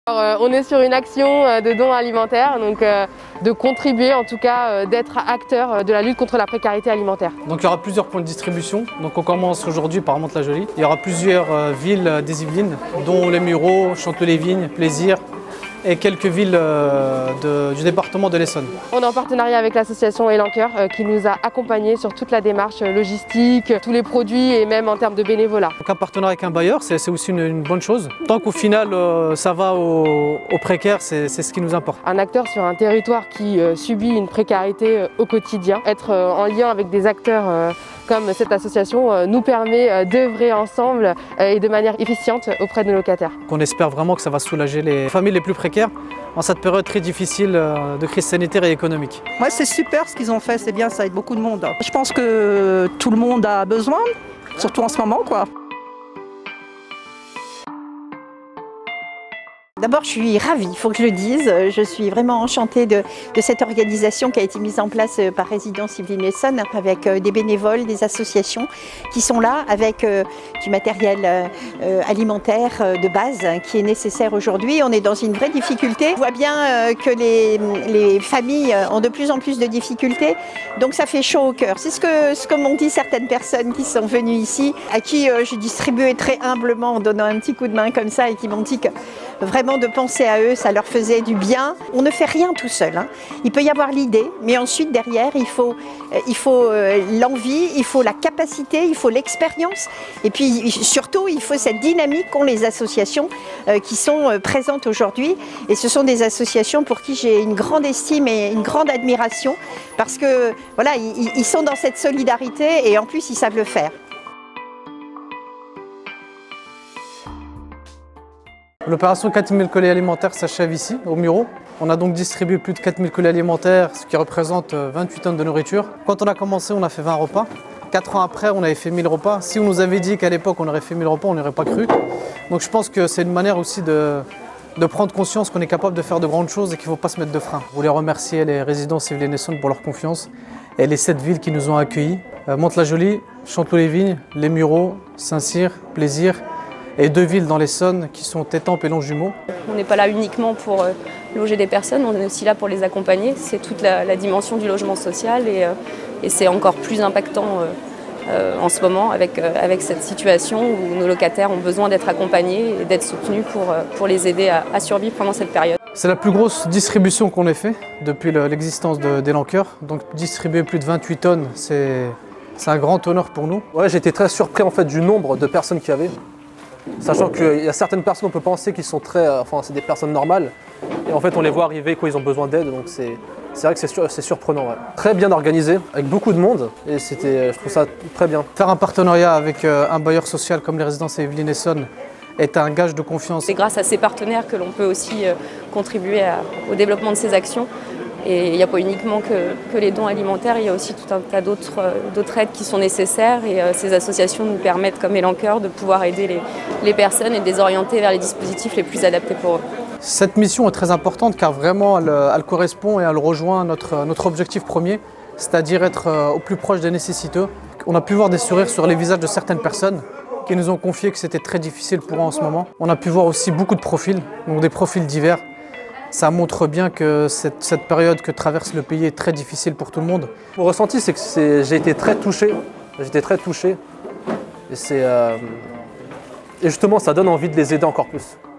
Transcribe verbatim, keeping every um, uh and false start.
Alors, euh, on est sur une action euh, de don alimentaire, donc euh, de contribuer en tout cas, euh, d'être acteur euh, de la lutte contre la précarité alimentaire. Donc il y aura plusieurs points de distribution. Donc on commence aujourd'hui par Mantes-la-Jolie. Il y aura plusieurs euh, villes euh, des Yvelines, dont Les Mureaux, Chanteau-les-Vignes, Plaisir et quelques villes euh, de, du département de l'Essonne. On est en partenariat avec l'association Élan Cœur euh, qui nous a accompagnés sur toute la démarche logistique, tous les produits et même en termes de bénévolat. Donc un partenariat avec un bailleur, c'est aussi une, une bonne chose. Tant qu'au final euh, ça va aux, aux précaires, c'est ce qui nous importe. Un acteur sur un territoire qui euh, subit une précarité euh, au quotidien, être euh, en lien avec des acteurs euh, comme cette association euh, nous permet euh, d'œuvrer ensemble euh, et de manière efficiente auprès de nos locataires. On espère vraiment que ça va soulager les familles les plus précaires en cette période très difficile euh, de crise sanitaire et économique. Moi, c'est super ce qu'ils ont fait, c'est bien, ça aide beaucoup de monde. Je pense que tout le monde a besoin, surtout en ce moment, quoi. D'abord, je suis ravie, il faut que je le dise. Je suis vraiment enchantée de, de cette organisation qui a été mise en place par Résidence Yvelines-Essonne avec des bénévoles, des associations qui sont là avec du matériel alimentaire de base qui est nécessaire aujourd'hui. On est dans une vraie difficulté. On voit bien que les, les familles ont de plus en plus de difficultés, donc ça fait chaud au cœur. C'est ce que, ce que m'ont dit certaines personnes qui sont venues ici, à qui j'ai distribué très humblement en donnant un petit coup de main comme ça et qui m'ont dit que vraiment de penser à eux, ça leur faisait du bien. On ne fait rien tout seul, hein. Il peut y avoir l'idée, mais ensuite derrière, il faut, il faut l'envie, il faut la capacité, il faut l'expérience. Et puis surtout, il faut cette dynamique qu'ont les associations qui sont présentes aujourd'hui. Et ce sont des associations pour qui j'ai une grande estime et une grande admiration parce que voilà, ils, ils sont dans cette solidarité et en plus, ils savent le faire. L'opération quatre mille colis alimentaires s'achève ici, aux Mureaux. On a donc distribué plus de quatre mille colis alimentaires, ce qui représente vingt-huit tonnes de nourriture. Quand on a commencé, on a fait vingt repas. Quatre ans après, on avait fait mille repas. Si on nous avait dit qu'à l'époque, on aurait fait mille repas, on n'aurait pas cru. Donc je pense que c'est une manière aussi de, de prendre conscience qu'on est capable de faire de grandes choses et qu'il ne faut pas se mettre de frein. Je voulais remercier les résidences Yvelines-Essonne pour leur confiance et les sept villes qui nous ont accueillis. Mantes-la-Jolie, Chanteau-les-Vignes, Les Mureaux, Saint-Cyr, Plaisir, et deux villes dans l'Essonne qui sont Étampes et Longjumeau. On n'est pas là uniquement pour euh, loger des personnes, on est aussi là pour les accompagner. C'est toute la, la dimension du logement social et, euh, et c'est encore plus impactant euh, euh, en ce moment avec, euh, avec cette situation où nos locataires ont besoin d'être accompagnés et d'être soutenus pour, euh, pour les aider à, à survivre pendant cette période. C'est la plus grosse distribution qu'on ait fait depuis l'existence d'Élan Cœur. Donc distribuer plus de vingt-huit tonnes, c'est un grand honneur pour nous. Ouais, j'ai été très surpris en fait, du nombre de personnes qu'il y avait. Sachant qu'il y a certaines personnes, on peut penser qu'ils sont très, enfin c'est des personnes normales, et en fait on les voit arriver quand ils ont besoin d'aide, donc c'est vrai que c'est sur, surprenant. Ouais. Très bien organisé, avec beaucoup de monde, et c'était, je trouve ça très bien. Faire un partenariat avec un bailleur social comme les résidences Yvelines-Essonne est un gage de confiance. C'est grâce à ces partenaires que l'on peut aussi contribuer à, au développement de ces actions. Et il n'y a pas uniquement que, que les dons alimentaires, il y a aussi tout un tas d'autres euh, aides qui sont nécessaires et euh, ces associations nous permettent, comme Élan Cœur, de pouvoir aider les, les personnes et de les orienter vers les dispositifs les plus adaptés pour eux. Cette mission est très importante car vraiment elle, elle correspond et elle rejoint notre, notre objectif premier, c'est-à-dire être euh, au plus proche des nécessiteux. On a pu voir des sourires sur les visages de certaines personnes qui nous ont confié que c'était très difficile pour eux en ce moment. On a pu voir aussi beaucoup de profils, donc des profils divers. Ça montre bien que cette, cette période que traverse le pays est très difficile pour tout le monde. Mon ressenti, c'est que j'ai été très touché. J'ai été très touché. Et, euh, et justement, ça donne envie de les aider encore plus.